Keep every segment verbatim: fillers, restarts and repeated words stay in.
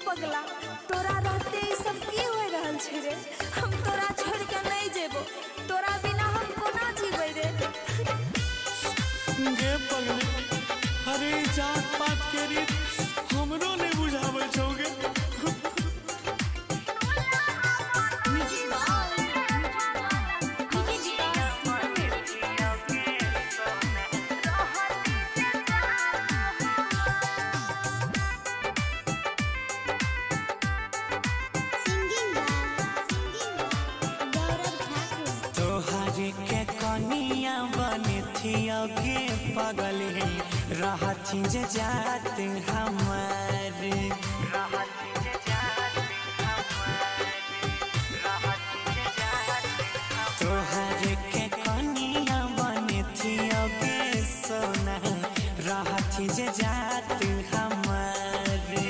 पगला तोरा रहते ई सब की हो रहल छै रे। हम तोरा छोड़ के नहीं जेबो, तोरा बिना हम कोना जीबै रे। गे पगली अरे जात पात के रीत हमरो नहीं बुझावे छौगे। के कनिया बने थी अगे पगल रहती जे जात हमारे तोहर के कनिया बने थी अगे सोना रहती जे जात हमारे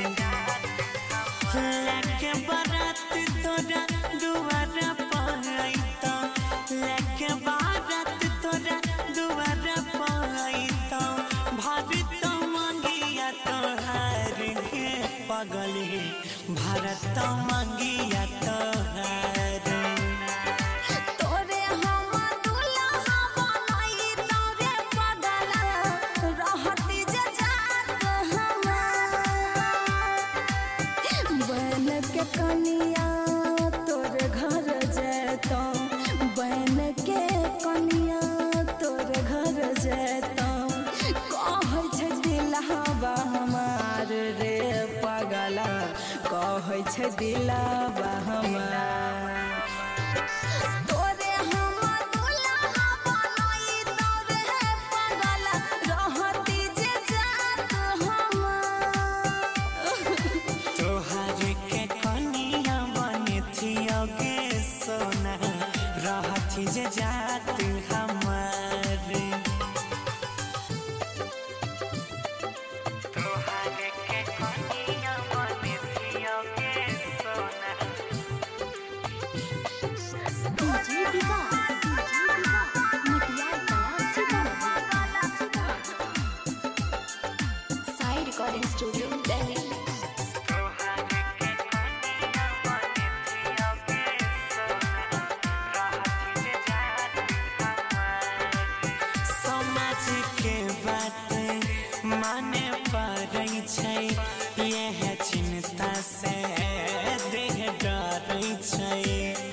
लेके बारात तोरा दुआरा पाइता लेके बारात तोरा दुआरा पाइता भारत मांगिया तोहार के पगली भारत मांगिया तोहार तोरे हम दुल्हा बनाई तोरे पगला रहती जे जात हमार बन के कनिया तोर घर जैतो बन के कनिया तोर घर जैतो कहै छै दिलहबा हमार रे पगला कहै छै दिलहबा हमार तोरे हम दुल्हा बनाई तोरे पगला रहती जे जात हमार तोहर के कनिया बने थी अगे सोना रहती जे जात हमारे तोहर के कनिया बने थी अगे सोना डीजे दीवा डीजे दीवा मटिया गला सीधा साइड रिकॉर्डिंग स्टूडियो दिल्ली। माने पड़ै छै यह चिंता से देह डरै छै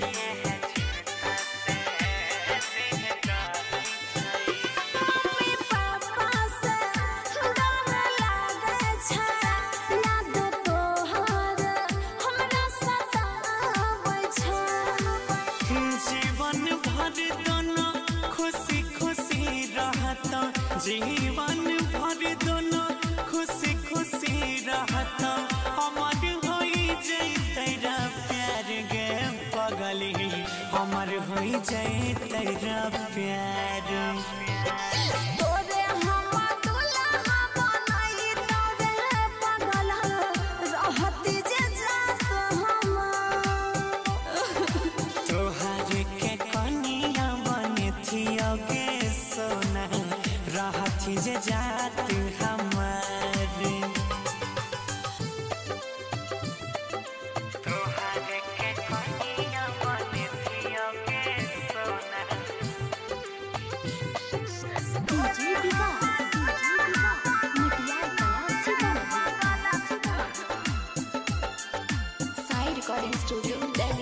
मम्मी पापा से डर लागे छै याद तोहर हमरा सताबै छै जीवन भर दोनों खुशी खुशी रहता जीवन भर दोनों खुशी खुशी रहता हमर होई जैतै प्यार गे पगली हमर होई जैतै प्यार तोरे हम दुल्हा बनाई तोरे पगला रहती जे जात हमार तोहर के कनिया बने थी अगे सोना रहती जे जात हमारे तोहर के कनिया बने थी अगे सोना डीजे दीवा डीजे दीवा मटिया गला सीधा साइड रिकॉर्डिंग स्टूडियो दिल्ली।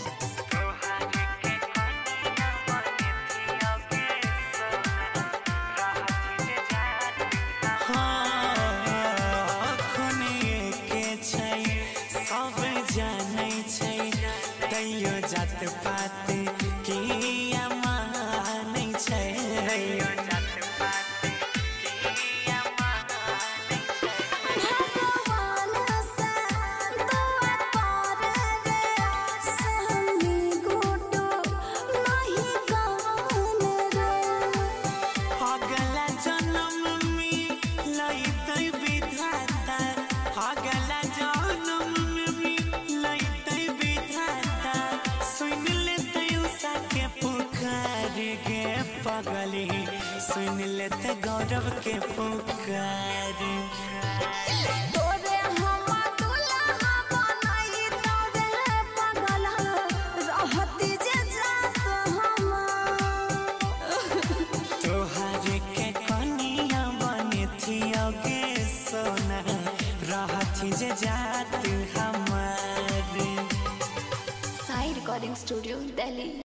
तैयो जात पात किया मानै छै जात पात किया मानै छै भगवान से दुआ करे रे सहनी गोटो नहीं गान रे अगला जन्म में लैतै विधाता अगला जन्म में लैतै विधाता सुन लेतै उषा के पुकार गे पगली सुन लेतै गौरव के पुकार तोरे हम दुल्हा जात हमार। Sai recording studio Delhi.